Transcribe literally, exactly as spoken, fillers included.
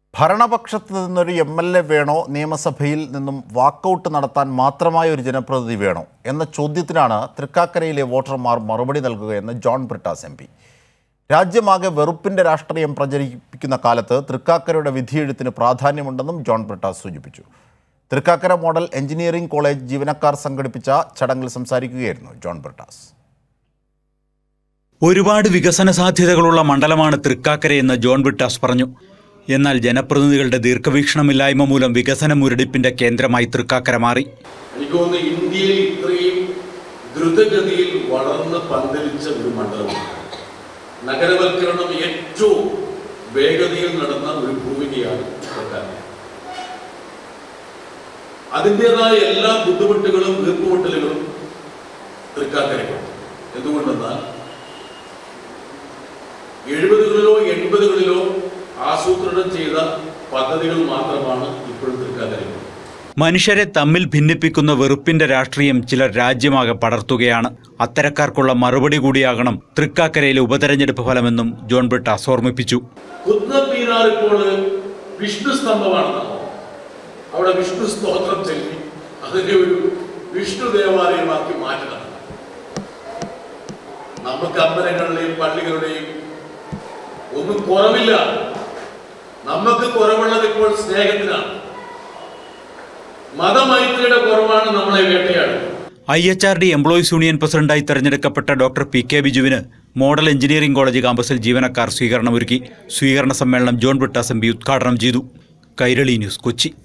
ഭരണപക്ഷത്ത് നിന്നൊരു M L A വേണോ, നിയമസഭയിൽ നിന്നും വാക്കൗട്ട് നടത്താൻ മാത്രമായ ഒരു ജനപ്രതിനിധി വേണോ എന്ന ചോദ്യത്തിനാണ് തൃക്കാക്കരയിലെ വോട്ടർമാർ മറുപടി നൽകുകയെന്ന് ജോൺ ബ്രിട്ടാസ് എം പി. രാജ്യമാകെ വെറുപ്പിൻ്റെ രാഷ്ട്രീയം പ്രചരിപ്പിക്കുന്ന കാലത്ത് തൃക്കാക്കരയുടെ വിധിയെഴുത്തിന് പ്രാധാന്യമുണ്ടെന്നും ജോൺ ബ്രിട്ടാസ് സൂചിപ്പിച്ചു. തൃക്കാക്കര മോഡൽ എഞ്ചിനീയറിംഗ് കോളേജ് ജീവനക്കാർ സംഘടിപ്പിച്ച ചടങ്ങിൽ സംസാരിക്കുകയായിരുന്നു ജോൺ ബ്രിട്ടാസ്. ഒരുപാട് വികസന സാധ്യതകളുള്ള മണ്ഡലമാണ് തൃക്കാക്കരയെന്ന് ജോൺ ബ്രിട്ടാസ് പറഞ്ഞു. എന്നാൽ ജനപ്രതിനിധികളുടെ ദീർഘവീക്ഷണമില്ലായ്മ മൂലം വികസന മുരടിപ്പിന്റെ കേന്ദ്രമായി തൃക്കാക്കര മാറി. എനിക്ക് തോന്നുന്നു ഇന്ത്യയിൽ ഇത്രയും ദ്രുതഗതിയിൽ വളർന്ന് പന്തലിച്ച ഒരു മണ്ഡലമാണ്. നഗരവൽക്കരണം ഏറ്റവും വേഗതയിൽ നടന്ന ഒരു ഭൂമികയാണ് തൃക്കാക്കര. അതിൻ്റെതായ എല്ലാ ബുദ്ധിമുട്ടുകളും വീർപ്പുമുട്ടലുകളും തൃക്കാക്കരയ്ക്കുണ്ട്. എന്തുകൊണ്ടെന്നാൽ എഴുപതുകളിലോ എൺപതുകളിലോ ആസൂത്രണം ചെയ്ത പദ്ധതികൾ മാത്രമാണ് ഇപ്പോഴും തൃക്കാക്കരയിൽ. മനുഷ്യരെ തമ്മിൽ ഭിന്നിപ്പിക്കുന്ന വെറുപ്പിന്റെ രാഷ്ട്രീയം ചിലർ രാജ്യമാകെ പടർത്തുകയാണ്. അത്തരക്കാർക്കുള്ള മറുപടി കൂടിയാകണം തൃക്കാക്കരയിലെ ഉപതെരഞ്ഞെടുപ്പ് ഫലമെന്നും ജോൺ ബ്രിട്ടാസ് ഓർമ്മിപ്പിച്ചു. കുന്നപ്പീനാർ ഇപ്പോൾ വിഷ്ണു സ്തംഭമാണ്. അവിടെ വിഷ്ണു സ്തോത്രം ചൊല്ലി അതിനെ ഒരു വിഷ്ണു ദേവാലയമാക്കി മാറ്റണം. നമുക്ക് അമ്പലങ്ങളുടെയും പള്ളികളുടെയും ഒന്നും കുറവില്ല. നമുക്ക് കുറവുള്ളത് ഇപ്പോൾ സ്നേഹത്തിനാണ്. മതമൈത്രിയുടെ കുറവാണ് നമ്മളെ വേട്ടയാടുന്നത്. I H R D employees union പ്രസിഡന്റായി തെരഞ്ഞെടുക്കപ്പെട്ട ഡോക്ടർ പി കെ ബിജുവിന് മോഡൽ എഞ്ചിനീയറിംഗ് കോളേജ് കാമ്പസിൽ ജീവനക്കാർ സ്വീകരണമൊരുക്കി. സ്വീകരണ സമ്മേളനം ജോൺ ബ്രിട്ടാസ് എം പി ഉദ്ഘാടനം ചെയ്തു. കൈരളി ന്യൂസ്, കൊച്ചി.